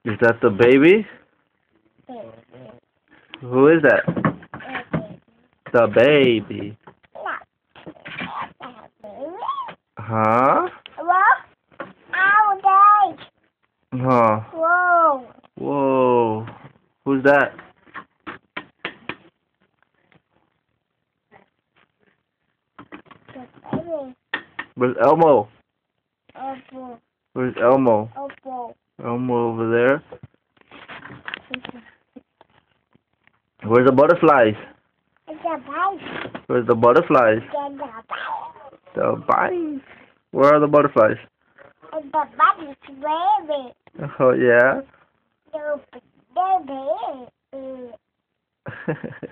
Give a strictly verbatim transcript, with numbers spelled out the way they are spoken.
Is that the baby? Who is that? The baby. Huh? Huh. Whoa. Whoa. Who's that? Where's Elmo? Elmo. Where's Elmo? Elmo. Elmo over there. Where's the butterflies? It's a bite. Where's the butterflies? It's a bite. The bies. Where are the butterflies? It's a bite. It's baby. Oh yeah. The baby.